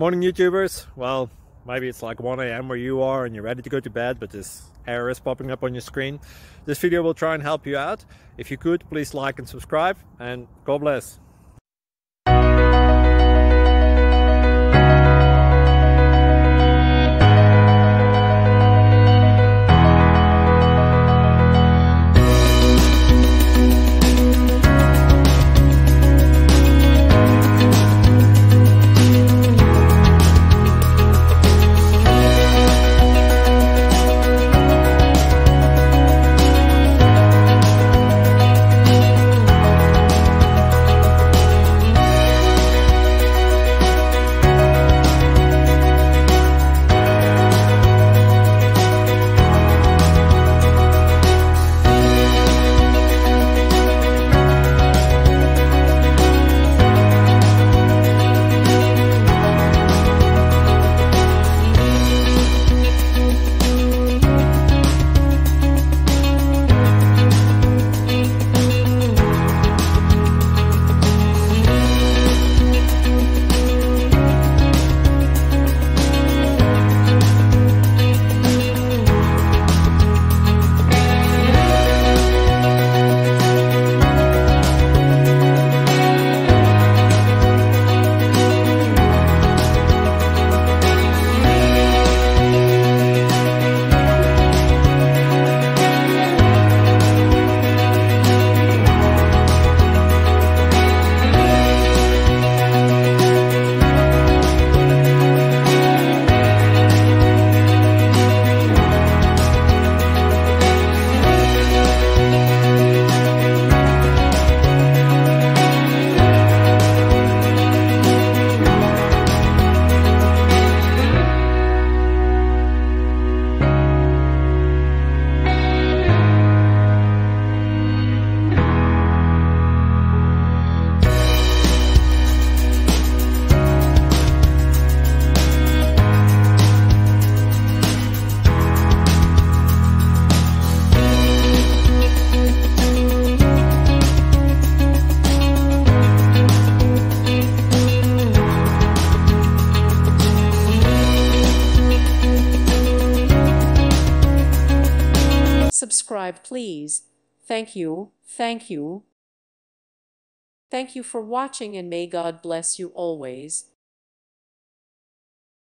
Morning YouTubers. Well, maybe it's like 1 a.m. where you are and you're ready to go to bed, but this error is popping up on your screen. This video will try and help you out. If you could, please like and subscribe, and God bless. Subscribe, please. Thank you. Thank you. Thank you for watching, and may God bless you always.